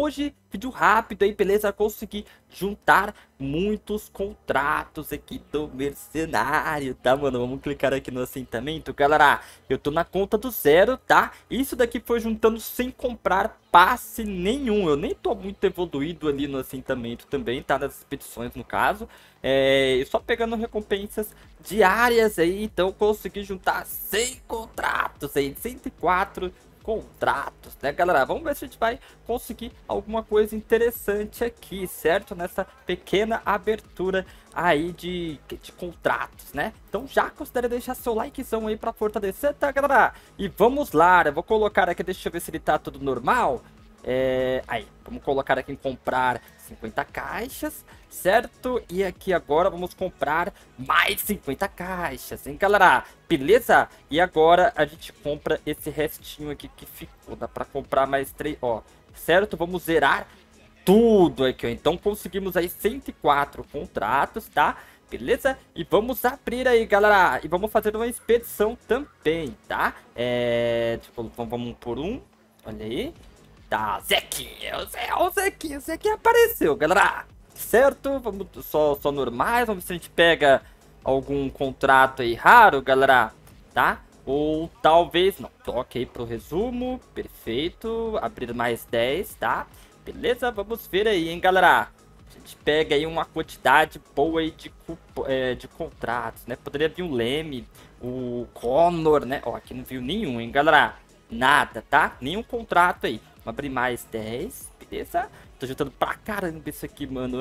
hoje, vídeo rápido aí, beleza? Consegui juntar muitos contratos aqui do mercenário, tá, mano? Vamos clicar aqui no assentamento, galera. Eu tô na conta do zero, tá? Isso daqui foi juntando sem comprar passe nenhum. Eu nem tô muito evoluído ali no assentamento também, tá? Nas expedições, no caso. Só pegando recompensas diárias aí, então consegui juntar 100 contratos aí, 104 contratos, né, galera? Vamos ver se a gente vai conseguir alguma coisa interessante aqui, certo? Nessa pequena abertura aí de contratos, né? Então já considere deixar seu likezão aí pra fortalecer, tá, galera? E vamos lá, eu vou colocar aqui, deixa eu ver se ele tá tudo normal. Aí, vamos colocar aqui em comprar 50 caixas, certo? E aqui agora vamos comprar mais 50 caixas, hein, galera? Beleza? E agora a gente compra esse restinho aqui que ficou. Dá pra comprar mais 3, ó, certo? Vamos zerar tudo aqui, ó. Então conseguimos aí 104 contratos, tá? Beleza? E vamos abrir aí, galera. E vamos fazer uma expedição também, tá? Tipo, vamos por um. Olha aí. Tá, Zequinha, o Zequinha apareceu, galera. Certo? Vamos só normais. Vamos ver se a gente pega algum contrato aí raro, galera. Tá? Ou talvez não. Ok, pro resumo. Perfeito. Abrir mais 10, tá? Beleza? Vamos ver aí, hein, galera. A gente pega aí uma quantidade boa aí de contratos, né? Poderia vir o Leme, o Connor, né? Ó, aqui não viu nenhum, hein, galera. Nada, tá? Nenhum contrato aí. Vamos abrir mais 10, beleza? Tô juntando pra caramba isso aqui, mano.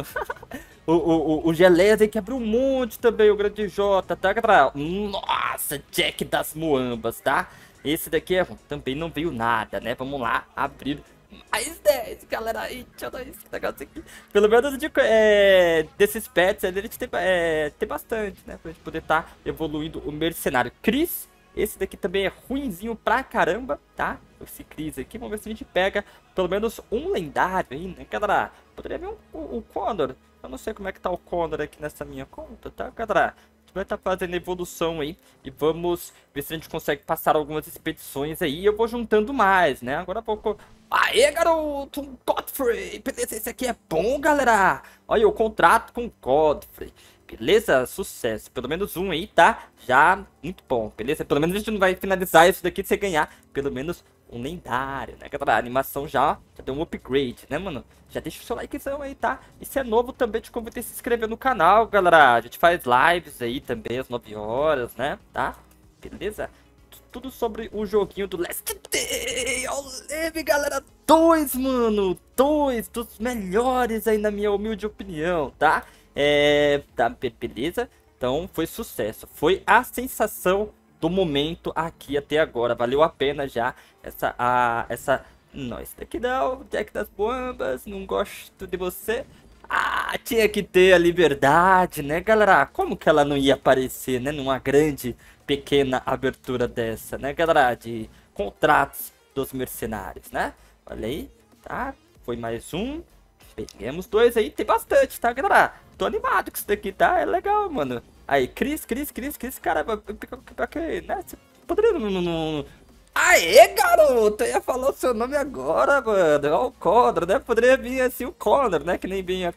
o Geleia tem que abrir um monte também, o Grande J, tá, galera? Nossa, Jack das Moambas, tá? Esse daqui também não veio nada, né? Vamos lá, abrir mais 10, galera. Eita, esse negócio aqui. Pelo menos desses pets, a gente tem bastante, né? Pra gente poder estar evoluindo o mercenário. Chris. Esse daqui também é ruinzinho pra caramba, tá? Esse Chris aqui, vamos ver se a gente pega pelo menos um lendário aí, né, galera? Poderia vir o Connor. Eu não sei como é que tá o Connor aqui nessa minha conta, tá, galera? A gente vai estar fazendo evolução aí e vamos ver se a gente consegue passar algumas expedições aí. Eu vou juntando mais, né? Agora pouco. Aê, garoto! Um Godfrey! Beleza, esse aqui é bom, galera! Olha, o contrato com Godfrey. Beleza? Sucesso. Pelo menos um aí, tá? Já muito bom, beleza? Pelo menos a gente não vai finalizar isso daqui sem ganhar pelo menos um lendário, né, galera? A animação já deu um upgrade, né, mano? Já deixa o seu likezão aí, tá? E se é novo também, te convido a se inscrever no canal, galera. A gente faz lives aí também às 9 horas, né? Tá? Beleza? Tudo sobre o joguinho do Last Day. Olha, galera. 2, mano. 2 dos melhores aí, na minha humilde opinião, tá? Tá, beleza? Então foi sucesso. Foi a sensação do momento aqui até agora. Valeu a pena já Não, esse daqui não, Jack das Bombas, não gosto de você. Ah, tinha que ter a liberdade, né, galera? Como que ela não ia aparecer, né? Numa grande, pequena abertura dessa, né, galera? De contratos dos mercenários, né? Olha aí, tá? Foi mais um. Pegamos 2 aí, tem bastante, tá, galera? Tô animado com isso daqui, tá? É legal, mano. Aí, Chris, cara, né? Você poderia não. Aê, garoto! Eu ia falar o seu nome agora, mano. Ó, o Connor, né? Poderia vir assim o Connor, né? Que nem vinha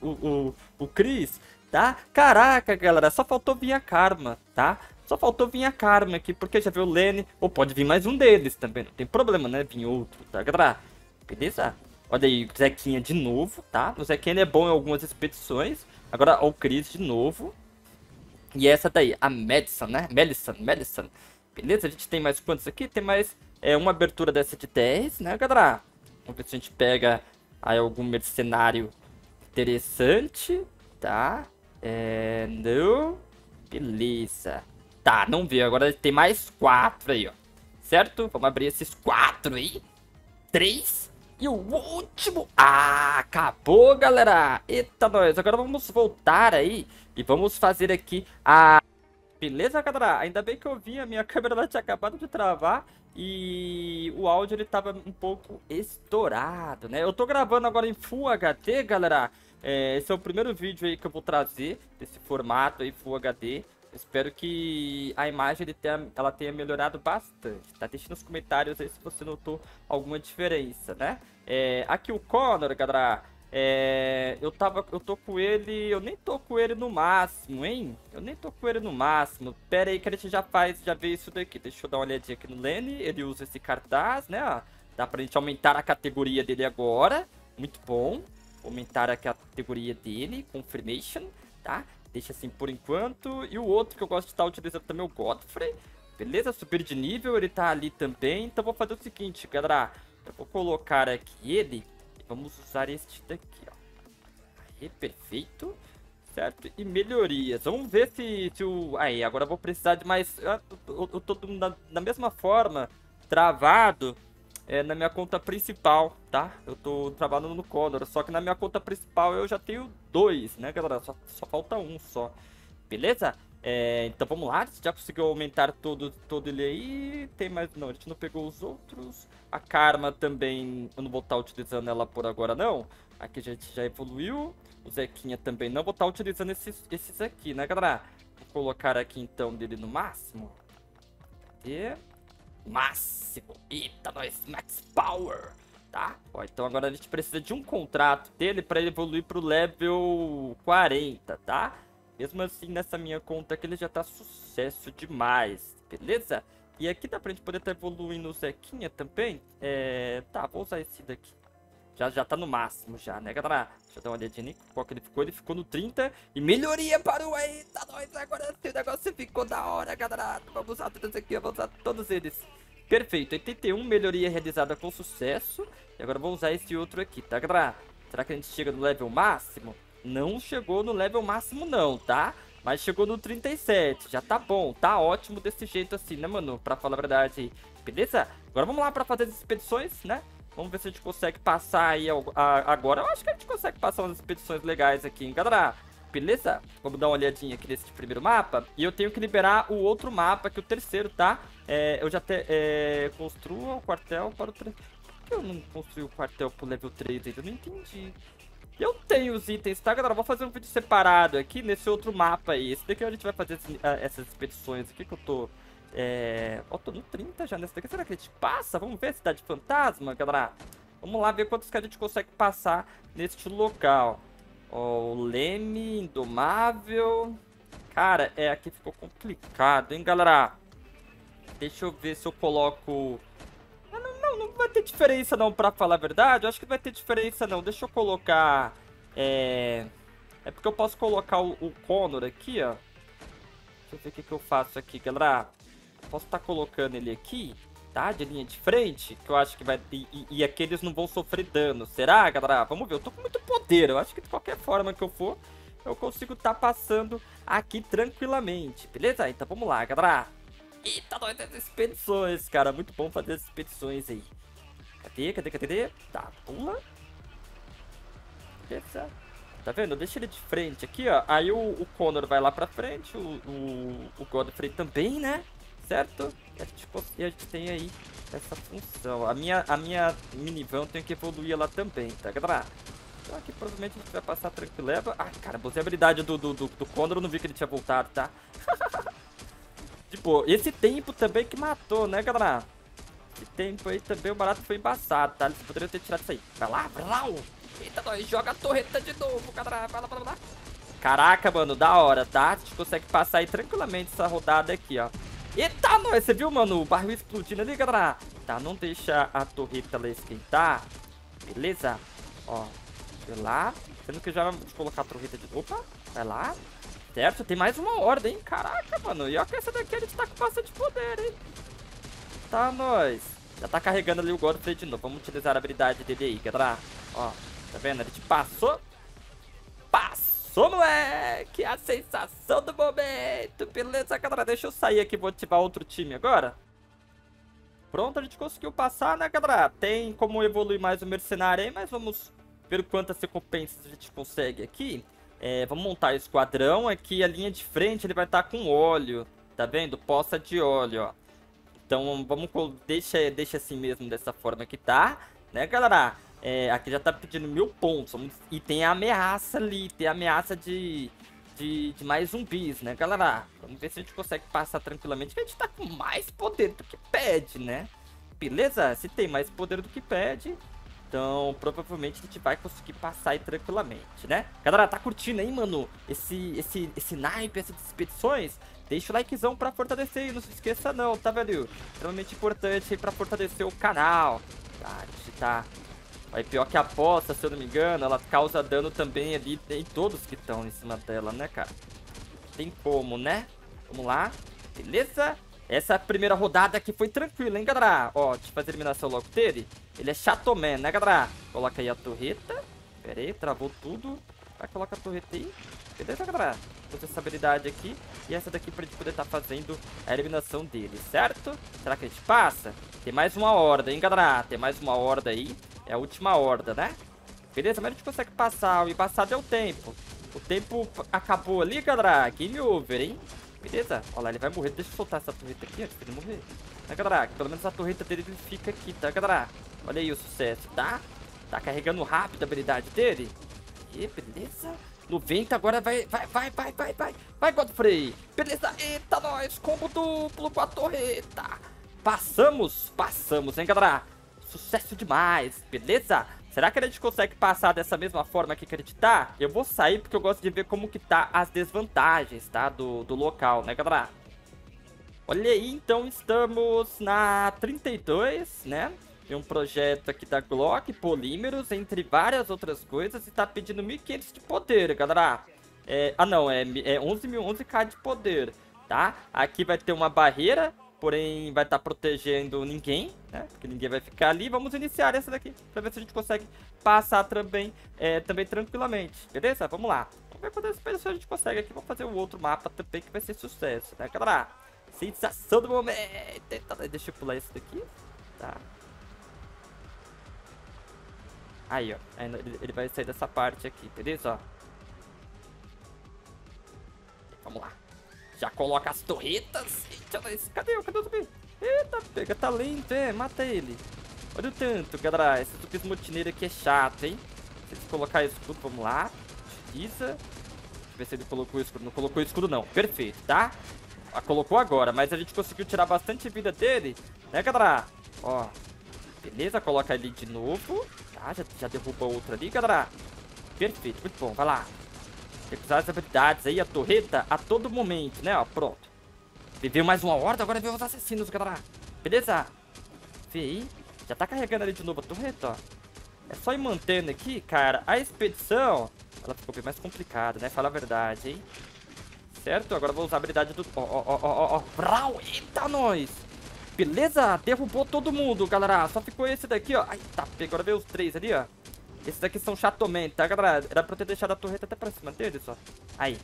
o Chris, tá? Caraca, galera, só faltou vir a Karma, tá? Só faltou vir a Karma aqui, porque já veio o Lenny. Ou pode vir mais um deles também, não tem problema, né? Vir outro, tá, galera? Beleza? Olha aí, o Zequinha de novo, tá? O Zequinha ele é bom em algumas expedições. Agora o Chris de novo. E essa daí, a Madison, né? Madison. Beleza? A gente tem mais quantos aqui? Tem mais uma abertura dessa de 10, né, galera? Vamos ver se a gente pega aí algum mercenário interessante, tá? Não. Beleza. Tá, não veio. Agora tem mais 4 aí, ó. Certo? Vamos abrir esses 4 aí. 3. E o último... Ah, acabou, galera. Eita, nós. Agora vamos voltar aí e vamos fazer aqui a... Beleza, galera? Ainda bem que eu vi, a minha câmera ela tinha acabado de travar e o áudio ele tava um pouco estourado, né? Eu tô gravando agora em Full HD, galera. Esse é o primeiro vídeo aí que eu vou trazer desse formato aí, Full HD. Espero que a imagem ela tenha melhorado bastante, tá? Deixa nos comentários aí se você notou alguma diferença, né? Aqui o Connor, galera, eu tô com ele, eu nem tô com ele no máximo, hein? Eu nem tô com ele no máximo. Pera aí que a gente já vê isso daqui. Deixa eu dar uma olhadinha aqui no Lenny, ele usa esse cartaz, né? Ó, dá pra gente aumentar a categoria dele agora, muito bom. Aumentar a categoria dele, Confirmation, tá? Deixa assim por enquanto. E o outro que eu gosto de estar utilizando também é o Godfrey. Beleza? Subir de nível, ele tá ali também. Então vou fazer o seguinte, galera. Eu vou colocar aqui ele. E vamos usar este daqui, ó. Aí, perfeito. Certo? E melhorias. Vamos ver se o... Aí, agora eu vou precisar de mais... Eu tô da mesma forma, travado. Na minha conta principal, tá? Eu tô trabalhando no Connor, só que na minha conta principal eu já tenho dois, né, galera? Só falta um só, beleza? Então vamos lá, a gente já conseguiu aumentar todo ele aí. Tem mais... Não, a gente não pegou os outros. A Karma também, eu não vou estar utilizando ela por agora, não. Aqui a gente já evoluiu. O Zequinha também não vou estar utilizando esses aqui, né, galera? Vou colocar aqui então dele no máximo. Cadê? Máximo. Eita, nós. Max Power. Tá? Ó, então agora a gente precisa de um contrato dele para ele evoluir pro level 40, tá? Mesmo assim, nessa minha conta aqui, ele já tá sucesso demais. Beleza? E aqui dá pra gente poder estar evoluindo o Zequinha também. Tá, vou usar esse daqui. Já tá no máximo já, né, galera? Deixa eu dar uma olhadinha em qual que ele ficou. Ele ficou no 30. E melhoria para o Eita, nós. Agora sim, o negócio ficou da hora, galera. Vamos usar todos aqui, vamos usar todos eles. Perfeito, 81, melhoria realizada com sucesso. E agora vou usar esse outro aqui, tá, galera? Será que a gente chega no level máximo? Não chegou no level máximo não, tá? Mas chegou no 37, já tá bom, tá ótimo desse jeito assim, né, mano? Pra falar a verdade aí, beleza? Agora vamos lá pra fazer as expedições, né? Vamos ver se a gente consegue passar aí agora. Eu acho que a gente consegue passar umas expedições legais aqui, hein, galera? Beleza? Vamos dar uma olhadinha aqui nesse primeiro mapa. E eu tenho que liberar o outro mapa, que é o terceiro, tá? Eu já construo o quartel para o... Por que eu não construí o quartel pro level 3 ainda? Eu não entendi. Eu tenho os itens, tá, galera? Vou fazer um vídeo separado aqui nesse outro mapa aí. Esse daqui a gente vai fazer essas expedições aqui que eu tô... tô no 30 já nessa daqui. Será que a gente passa? Vamos ver a Cidade Fantasma, galera. Vamos lá ver quantos que a gente consegue passar neste local. Ó, o Leme, Indomável. Cara, aqui ficou complicado, hein, galera? Deixa eu ver se eu coloco... Não vai ter diferença não, pra falar a verdade. Eu acho que não vai ter diferença não. Deixa eu colocar... É porque eu posso colocar o Connor aqui, ó. Deixa eu ver o que eu faço aqui, galera. Posso estar colocando ele aqui, tá? De linha de frente, que eu acho que vai... E aqueles não vão sofrer dano. Será, galera? Vamos ver. Eu tô com muito poder. Eu acho que de qualquer forma que eu for, eu consigo estar passando aqui tranquilamente. Beleza? Então vamos lá, galera. Eita, nós temos expedições, cara. Muito bom fazer as expedições aí. Cadê? Tá, pula. Beleza. Tá vendo? Deixa ele de frente aqui, ó. Aí o Connor vai lá pra frente. O Godfrey também, né? Certo? E a gente tem aí essa função. A minha minivan eu tenho que evoluir ela também, tá, galera? Então aqui provavelmente a gente vai passar tranquileva. Ah, cara, usei a habilidade do Connor. Eu não vi que ele tinha voltado, tá? Tipo, esse tempo também que matou, né, galera? Esse tempo aí também o barato foi embaçado, tá? Eles poderiam ter tirado isso aí. Vai lá, vai lá! Eita, nós joga a torreta de novo, galera. Vai lá. Caraca, mano, da hora, tá? A gente consegue passar aí tranquilamente essa rodada aqui, ó. Eita, nós! Você viu, mano? O barril explodindo ali, galera. Tá, não deixa a torreta lá esquentar. Beleza? Ó, vai lá. Sendo que eu já vou colocar a torreta de... Opa, vai lá. Certo, tem mais uma ordem, hein? Caraca, mano. E olha que essa daqui a gente tá com bastante poder, hein? Tá, nós. Já tá carregando ali o Godfrey de novo. Vamos utilizar a habilidade dele aí, galera. Ó, tá vendo? A gente passou. Passou, moleque! A sensação do momento. Beleza, galera? Deixa eu sair aqui. Vou ativar outro time agora. Pronto, a gente conseguiu passar, né, galera? Tem como evoluir mais o mercenário aí, mas vamos ver quantas recompensas a gente consegue aqui. Vamos montar o esquadrão. Aqui a linha de frente ele vai estar com óleo. Tá vendo? Poça de óleo, ó. Então vamos... Deixa assim mesmo, dessa forma que tá, né, galera? Aqui já tá pedindo 1000 pontos. E tem a ameaça ali. Tem a ameaça de de mais zumbis, né, galera? Vamos ver se a gente consegue passar tranquilamente, que a gente tá com mais poder do que pede, né? Beleza? Se tem mais poder do que pede, então provavelmente a gente vai conseguir passar aí tranquilamente, né? Galera, tá curtindo aí, mano, esse naipe, essas expedições? Deixa o likezão pra fortalecer aí, não se esqueça não, tá, velho? Extremamente importante aí pra fortalecer o canal. Tá, a gente tá... Aí pior que a aposta, se eu não me engano, ela causa dano também ali em todos que estão em cima dela, né, cara? Tem como, né? Vamos lá. Beleza? Essa primeira rodada aqui foi tranquila, hein, galera? Ó, deixa eu fazer a eliminação logo dele. Ele é Chatoman, né, galera? Coloca aí a torreta. Pera aí, travou tudo. Vai, coloca a torreta aí. Beleza, galera? Usa essa habilidade aqui. E essa daqui pra gente poder estar fazendo a eliminação dele, certo? Será que a gente passa? Tem mais uma horda, hein, galera? Tem mais uma horda aí. É a última horda, né? Beleza, mas a gente consegue passar. O embaçado é o tempo. O tempo acabou ali, galera. Game over, hein? Beleza? Olha lá, ele vai morrer. Deixa eu soltar essa torreta aqui antes dele morrer. Né, galera? Pelo menos a torreta dele ele fica aqui, tá, galera? Olha aí o sucesso, tá? Tá carregando rápido a habilidade dele. E beleza? 90, agora vai. Vai, Godfrey. Beleza, eita, nós. Combo duplo com a torreta. Passamos, hein, galera? Sucesso demais, beleza? Será que a gente consegue passar dessa mesma forma aqui que a gente tá? Eu vou sair porque eu gosto de ver como que tá as desvantagens, tá? Do local, né, galera? Olha aí, então estamos na 32, né? Tem um projeto aqui da Glock, polímeros, entre várias outras coisas. E tá pedindo 1.500 de poder, galera. Não, é 11k de poder, tá? Aqui vai ter uma barreira, porém vai estar protegendo ninguém, né? Porque ninguém vai ficar ali. Vamos iniciar essa daqui, pra ver se a gente consegue passar também, também tranquilamente, beleza? Vamos lá. Vamos ver quantas pessoas a gente consegue aqui. Vamos fazer o outro mapa também, que vai ser sucesso, né, galera? Sensação do momento. Deixa eu pular esse daqui. Tá. Aí, ó. Ele vai sair dessa parte aqui, beleza? Ó. Vamos lá. Já coloca as torretas. Eita, cadê o zumbi? Eita, pega talento, mata ele. Olha o tanto, galera. Esse zumbi motineiro aqui é chato, hein? Se ele colocar escudo, vamos lá. Utiliza. Deixa eu ver se ele colocou o escudo. Não colocou o escudo, não. Perfeito, tá? Colocou agora, mas a gente conseguiu tirar bastante vida dele, né, galera? Ó, beleza, coloca ele de novo. Tá, já derruba outra ali, galera. Perfeito, muito bom, vai lá. Tem que usar as habilidades aí, a torreta, a todo momento, né, ó, pronto. Veio mais uma horda, agora veio os assassinos, galera. Beleza? Vê aí, já tá carregando ali de novo a torreta, ó. É só ir mantendo aqui, cara, a expedição, ela ficou bem mais complicada, né, fala a verdade, hein. Certo? Agora eu vou usar a habilidade do... Ó. Brau! Eita, nós! Beleza? Derrubou todo mundo, galera. Só ficou esse daqui, ó. Ai, tá. Agora veio os três ali, ó. Esses daqui são Chatoman, tá, galera? Era pra eu ter deixado a torreta até pra cima deles, ó. Aí.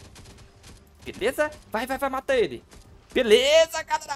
Beleza? Vai, mata ele. Beleza, galera.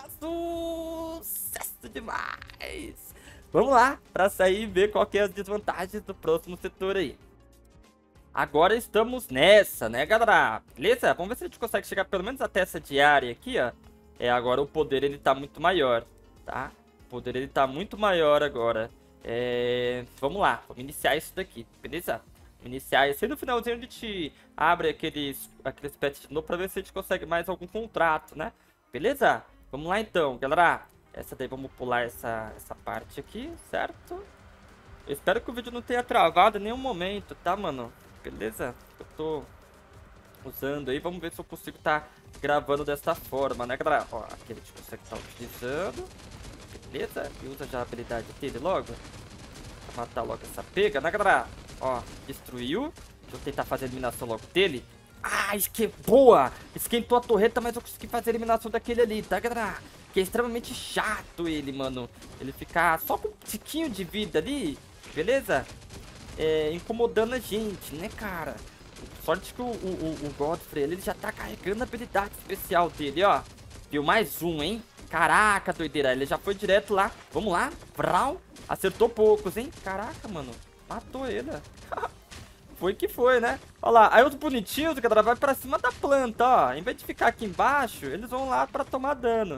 Sucesso demais. Vamos lá, pra sair e ver qual que é as desvantagens do próximo setor aí. Agora estamos nessa, né, galera? Beleza? Vamos ver se a gente consegue chegar pelo menos até essa diária aqui, ó. Agora o poder, ele tá muito maior, tá? O poder, ele tá muito maior agora. Vamos lá, vamos iniciar isso daqui, beleza? Iniciar isso. E no finalzinho a gente abre aqueles pets de novo pra ver se a gente consegue mais algum contrato, né? Beleza? Vamos lá então, galera. Essa daí, vamos pular essa parte aqui, certo? Eu espero que o vídeo não tenha travado em nenhum momento, tá, mano? Beleza? Eu tô usando aí. Vamos ver se eu consigo estar gravando dessa forma, né, galera? Ó, aqui a gente consegue estar utilizando. Beleza? E usa já a habilidade dele logo. Pra matar logo essa pega, né, galera? Ó, destruiu. Deixa eu tentar fazer a eliminação logo dele. Ah, boa! Esquentou a torreta, mas eu consegui fazer a eliminação daquele ali, tá, galera? Que é extremamente chato ele, mano. Ele ficar só com um tiquinho de vida ali, beleza? Incomodando a gente, né, cara? Sorte que o Godfrey, ele já tá carregando a habilidade especial dele, ó. Viu? Mais um, hein? Caraca, doideira. Ele já foi direto lá. Vamos lá. Vrau. Acertou poucos, hein? Caraca, mano. Matou ele, ó. Foi que foi, né? Olha lá. Aí os bonitinhos, galera, vai pra cima da planta, ó. Em vez de ficar aqui embaixo, eles vão lá pra tomar dano.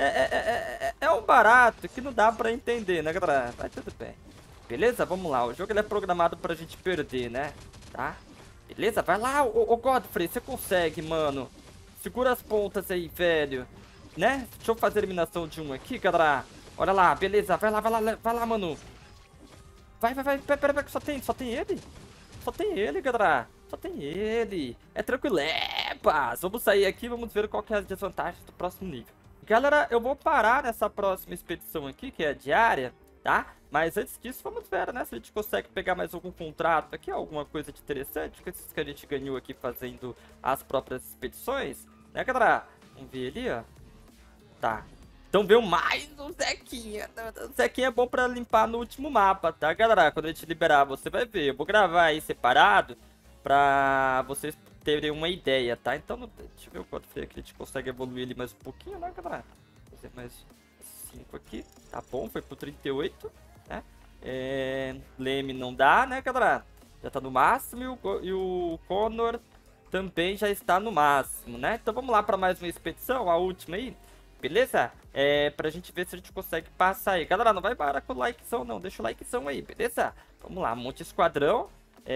É um barato que não dá pra entender, né, galera? Vai tudo bem. Beleza? Vamos lá. O jogo, ele é programado pra gente perder, né? Tá? Beleza? Vai lá, ô Godfrey, você consegue, mano. Segura as pontas aí, velho. Né? Deixa eu fazer a eliminação de um aqui, galera. Olha lá, beleza. Vai lá, mano. Vai. Pera, que só tem ele? Só tem ele, galera. Só tem ele. É tranquilepas. Vamos sair aqui e vamos ver qual que é as desvantagens do próximo nível. Galera, eu vou parar nessa próxima expedição aqui, que é a diária, tá? Mas antes disso, vamos ver, né? Se a gente consegue pegar mais algum contrato aqui, alguma coisa de interessante que a gente ganhou aqui fazendo as próprias expedições. Né, galera? Vamos ver ali, ó. Tá. Então veio mais um Zequinha. O Zequinha é bom pra limpar no último mapa, tá, galera? Quando a gente liberar, você vai ver. Eu vou gravar aí separado pra vocês terem uma ideia, tá? Então, deixa eu ver o quanto foi aqui. A gente consegue evoluir ele mais um pouquinho, né, galera? Vou fazer mais 5 aqui. Tá bom, foi pro 38, né? Leme não dá, né, galera? Já tá no máximo e o Connor também já está no máximo, né? Então vamos lá pra mais uma expedição, a última aí. Beleza? Pra gente ver se a gente consegue passar aí. Galera, não vai parar com o likezão não. Deixa o likezão aí, beleza? Vamos lá, monte esquadrão.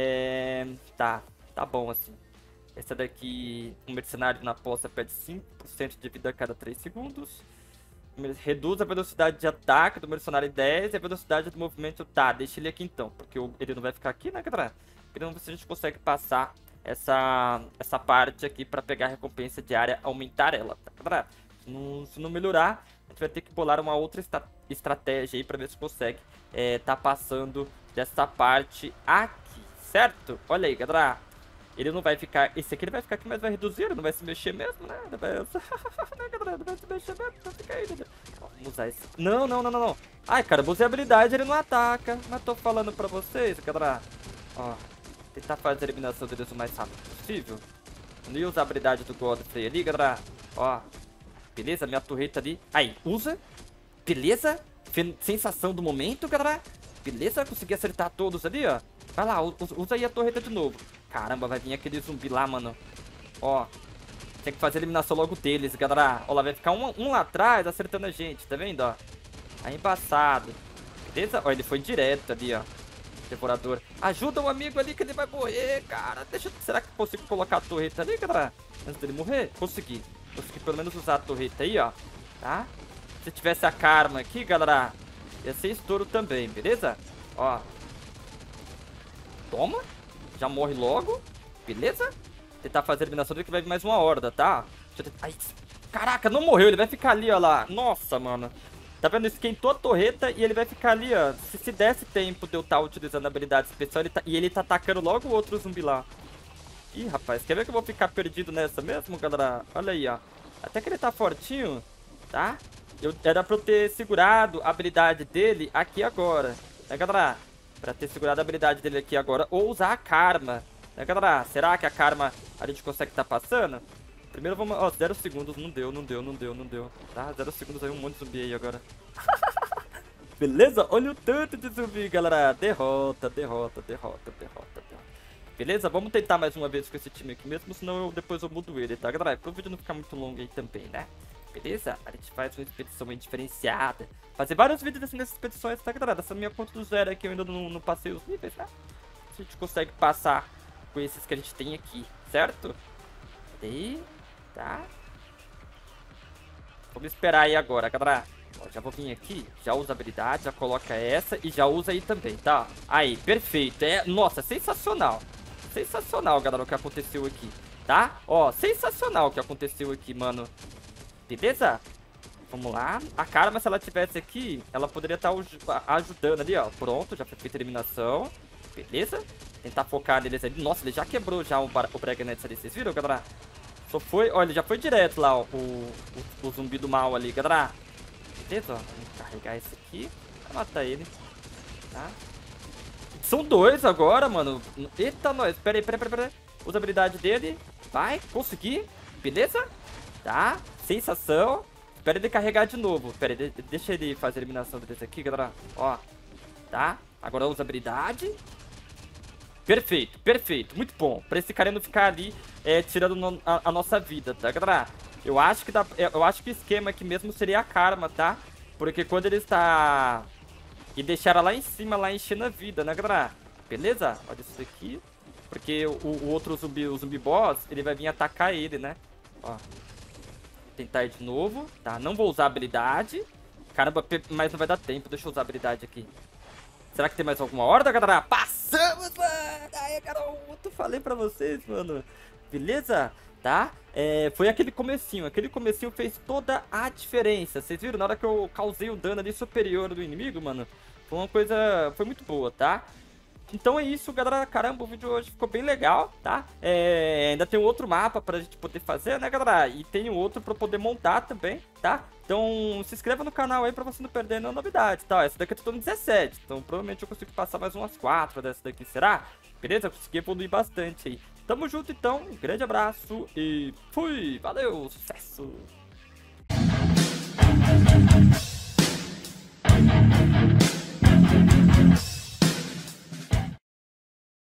Tá bom assim. Essa daqui, um mercenário na poça perde 5% de vida a cada 3 segundos. Reduz a velocidade de ataque do mercenário em 10 e a velocidade do movimento. Tá, deixa ele aqui então, porque ele não vai ficar aqui, né, galera? Querendo ver se a gente consegue passar essa parte aqui pra pegar a recompensa diária, aumentar ela, tá, galera? Se não melhorar, a gente vai ter que bolar uma outra estratégia aí pra ver se consegue tá passando dessa parte aqui, certo? Olha aí, galera. Ele não vai ficar... Esse aqui ele vai ficar aqui, mas vai reduzir, ele não vai se mexer mesmo, né? Ele vai... Não, galera, não vai se mexer mesmo, vai ficar aí, né? Vamos usar esse... Não. Ai, cara, eu usei a habilidade, ele não ataca. Mas tô falando pra vocês, galera. Ó, tentar fazer a eliminação deles o mais rápido possível. Não ia usar a habilidade do Godfrey ali, galera. Ó, beleza, minha torreta ali. Aí, usa. Beleza. Sensação do momento, galera. Beleza, consegui acertar todos ali, ó. Vai lá, usa aí a torreta de novo. Caramba, vai vir aquele zumbi lá, mano. Ó, tem que fazer a eliminação logo deles, galera. Ó, lá vai ficar um lá atrás acertando a gente, tá vendo, ó? Aí embaçado. Beleza? Ó, ele foi direto ali, ó. Devorador. Ajuda o amigo ali que ele vai morrer, cara. Será que eu consigo colocar a torreta ali, galera? Antes dele morrer? Consegui pelo menos usar a torreta aí, ó. Tá? Se tivesse a Karma aqui, galera, ia ser estouro também, beleza? Ó. Toma. Já morre logo. Beleza? Tentar fazer a eliminação dele que vai vir mais uma horda, tá? Ai, caraca, não morreu. Ele vai ficar ali, ó lá. Nossa, mano. Tá vendo? Esquentou a torreta e ele vai ficar ali, ó. Se desse tempo de eu estar utilizando a habilidade especial, ele tá atacando logo o outro zumbi lá. Ih, rapaz, quer ver que eu vou ficar perdido nessa mesmo, galera? Olha aí, ó. Até que ele tá fortinho, tá? Era pra eu ter segurado a habilidade dele aqui agora, né, galera? Pra ter segurado a habilidade dele aqui agora. Ou usar a Karma, né, galera? Será que a Karma a gente consegue tá passando? Primeiro vamos... Ó, 0 segundos. Não deu. Tá, 0 segundos aí, um monte de zumbi aí agora. Beleza? Olha o tanto de zumbi, galera. Derrota. Beleza? Vamos tentar mais uma vez com esse time aqui mesmo, senão depois eu mudo ele, tá, galera? Para o vídeo não ficar muito longo aí também, né? Beleza? A gente faz uma expedição aí diferenciada. Fazer vários vídeos nessas expedições, tá, galera? Essa minha conta do zero aqui eu ainda não passei os níveis, né? Se a gente consegue passar com esses que a gente tem aqui, certo? Aí, tá? Vamos esperar aí agora, galera. Ó, já vou vir aqui, já usa a habilidade, já coloca essa e já usa aí também, tá? Aí, perfeito. Nossa, sensacional. Sensacional, galera, o que aconteceu aqui, tá? Ó, sensacional o que aconteceu aqui, mano. Beleza? Vamos lá. A Karma, se ela tivesse aqui, ela poderia estar ajudando ali, ó. Pronto, já foi feita a eliminação. Beleza? Tentar focar neles ali. Nossa, ele já quebrou já o Breganet ali. Vocês viram, galera? Só foi... Ó, ele já foi direto lá, ó. O zumbi do mal ali, galera. Beleza, ó. Vamos carregar esse aqui. Pra matar ele. Tá? São dois agora, mano. Eita, nós. Pera aí. Usa a habilidade dele. Vai, consegui. Beleza? Tá. Sensação. Espera ele carregar de novo. Pera aí, deixa ele fazer a eliminação desse aqui, galera. Ó. Tá. Agora usa a habilidade. Perfeito. Muito bom. Pra esse cara não ficar ali tirando a nossa vida, tá, galera? Eu acho que o esquema aqui mesmo seria a Karma, tá? Porque quando ele está... E deixar ela lá em cima, lá enchendo a vida, né, galera? Beleza? Olha isso aqui. Porque o outro zumbi, o zumbi boss, ele vai vir atacar ele, né? Ó. Tentar de novo, tá? Não vou usar a habilidade. Caramba, mas não vai dar tempo. Deixa eu usar a habilidade aqui. Será que tem mais alguma horda, galera? Passamos, mano! Aí, garoto, falei pra vocês, mano. Beleza? Tá? Foi aquele comecinho. Aquele comecinho fez toda a diferença. Vocês viram? Na hora que eu causei o dano ali superior do inimigo, mano, foi uma coisa... Foi muito boa, tá? Então é isso, galera. Caramba, o vídeo hoje ficou bem legal, tá? Ainda tem um outro mapa pra gente poder fazer, né, galera? E tem um outro pra poder montar também, tá? Então se inscreva no canal aí pra você não perder nenhuma novidade, tá? Essa daqui eu tô no 17, então provavelmente eu consigo passar mais umas 4 dessa daqui, será? Beleza? Eu consegui evoluir bastante aí. Tamo junto, então. Um grande abraço e fui! Valeu! Sucesso!